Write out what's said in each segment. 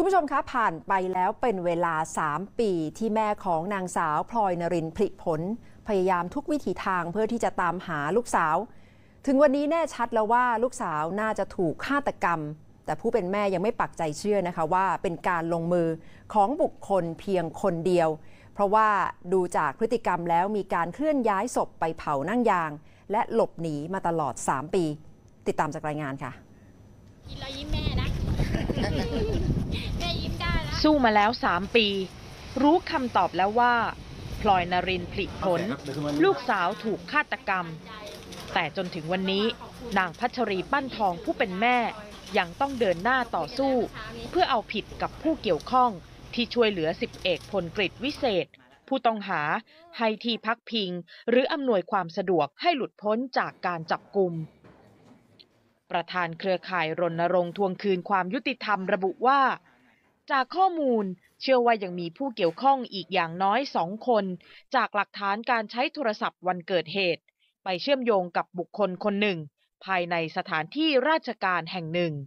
คุณผู้ชมคะผ่านไปแล้วเป็นเวลา3 ปีที่แม่ของนางสาวพลอยนรินทร์ ผลิผลพยายามทุกวิถีทางเพื่อที่จะตามหาลูกสาวถึงวันนี้แน่ชัดแล้วว่าลูกสาวน่าจะถูกฆาตกรรมแต่ผู้เป็นแม่ยังไม่ปักใจเชื่อนะคะว่าเป็นการลงมือของบุคคลเพียงคนเดียวเพราะว่าดูจากพฤติกรรมแล้วมีการเคลื่อนย้ายศพไปเผานั่งยางและหลบหนีมาตลอด3 ปีติดตามจากรายงานค่ะกินแล้วยิ้มแม่นะ แม่ยิ้มได้แล้วสู้มาแล้ว3 ปีรู้คำตอบแล้วว่าพลอยนรินทร์ ผลิผลลูกสาวถูกฆาตกรรมแต่จนถึงวันนี้นางพัชรีปั้นทองผู้เป็นแม่ยังต้องเดินหน้าต่อสู้เพื่อเอาผิดกับผู้เกี่ยวข้องที่ช่วยเหลือ10 เอกพลกฤษวิเศษผู้ต้องหาให้ที่พักพิงหรืออำนวยความสะดวกให้หลุดพ้นจากการจับกุมประธานเครือข่ายรณรงค์ทวงคืนความยุติธรรมระบุว่าจากข้อมูลเชื่อว่ายังมีผู้เกี่ยวข้องอีกอย่างน้อย2 คนจากหลักฐานการใช้โทรศัพท์วันเกิดเหตุไปเชื่อมโยงกับบุคคลคนหนึ่งภายในสถานที่ราชการแห่งหนึ่ง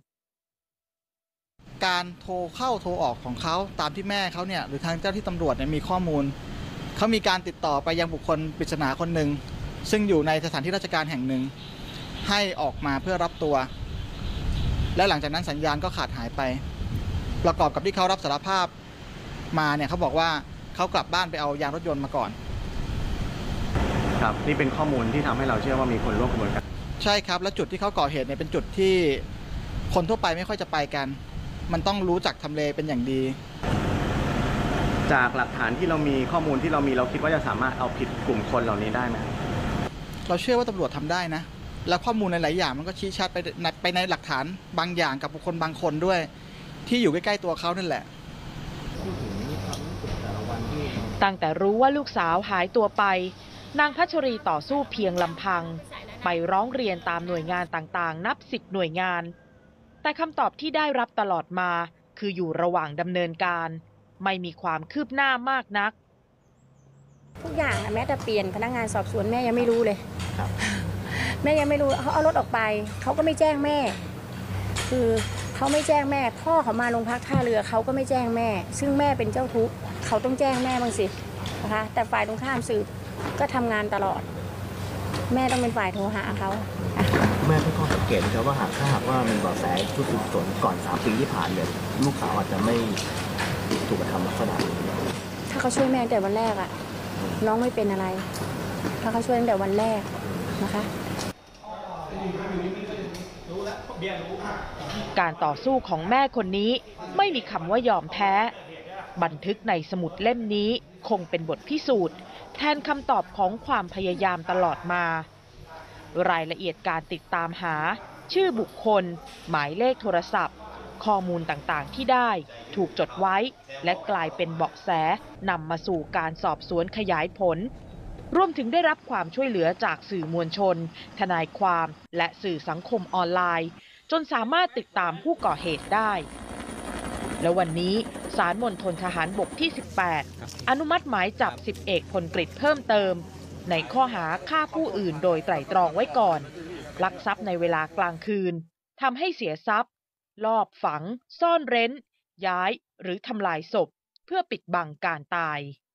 การโทรเข้าโทรออกของเขาตามที่แม่เขาเนี่ยหรือทางเจ้าที่ตำรวจเนี่ยมีข้อมูลเขามีการติดต่อไปยังบุคคลปริศนาคนหนึ่งซึ่งอยู่ในสถานที่ราชการแห่งหนึ่งให้ออกมาเพื่อรับตัวและหลังจากนั้นสัญญาณก็ขาดหายไปประกอบกับที่เขารับสารภาพมาเนี่ยเขาบอกว่าเขากลับบ้านไปเอายางรถยนต์มาก่อนครับนี่เป็นข้อมูลที่ทำให้เราเชื่อว่ามีคนร่วมขบวนการใช่ครับและจุดที่เขาก่อเหตุเนี่ยเป็นจุดที่คนทั่วไปไม่ค่อยจะไปกันมันต้องรู้จักทำเลเป็นอย่างดีจากหลักฐานที่เรามีข้อมูลที่เรามีเราคิดว่าจะสามารถเอาผิดกลุ่มคนเหล่านี้ได้ไหมเราเชื่อว่าตำรวจทำได้นะและข้อมูลในหลายอย่างมันก็ชี้ชัดไปในหลักฐานบางอย่างกับบุคคลบางคนด้วยที่อยู่ใกล้ๆตัวเขานั่นแหละตั้งแต่รู้ว่าลูกสาวหายตัวไปนางพัชรีต่อสู้เพียงลำพังไปร้องเรียนตามหน่วยงานต่างๆนับ10 หน่วยงานแต่คำตอบที่ได้รับตลอดมาคืออยู่ระหว่างดำเนินการไม่มีความคืบหน้ามากนักทุกอย่างแม้แต่เปลี่ยนพนักงานสอบสวนแม่ยังไม่รู้เลยแม่ยังไม่รู้เขาเอารถออกไปเขาก็ไม่แจ้งแม่คือเขาไม่แจ้งแม่พ่อเขามาโรงพักท่าเรือเขาก็ไม่แจ้งแม่ซึ่งแม่เป็นเจ้าทุกข์เขาต้องแจ้งแม่บ้างสินะคะแต่ฝ่ายตรงข้ามสืบก็ทำงานตลอดแม่ต้องเป็นฝ่ายโทรหาเขาแม่ตั้งข้อสังเกตนะครับว่าถ้าหากว่ามีเบาะแสชุดสืบสวนก่อน3 ปีที่ผ่านเนี่ยลูกสาวอาจจะไม่ถูกกระทำลักษณะถ้าเขาช่วยแม่แต่วันแรกอะน้องไม่เป็นอะไรถ้าเขาช่วยตั้งแต่วันแรกนะคะการต่อสู้ของแม่คนนี้ไม่มีคำว่ายอมแพ้บันทึกในสมุดเล่มนี้คงเป็นบทพิสูจน์แทนคำตอบของความพยายามตลอดมารายละเอียดการติดตามหาชื่อบุคคลหมายเลขโทรศัพท์ข้อมูลต่างๆที่ได้ถูกจดไว้และกลายเป็นเบาะแสนำมาสู่การสอบสวนขยายผลรวมถึงได้รับความช่วยเหลือจากสื่อมวลชนทนายความและสื่อสังคมออนไลน์จนสามารถติดตามผู้ก่อเหตุได้และวันนี้ศาลมณฑลทหารบกที่18อนุมัติหมายจับ10 เอกพลกฤษเพิ่มเติมในข้อหาฆ่าผู้อื่นโดยไตร่ตรองไว้ก่อนลักทรัพย์ในเวลากลางคืนทำให้เสียทรัพย์ลอบฝังซ่อนเร้นย้ายหรือทำลายศพเพื่อปิดบังการตาย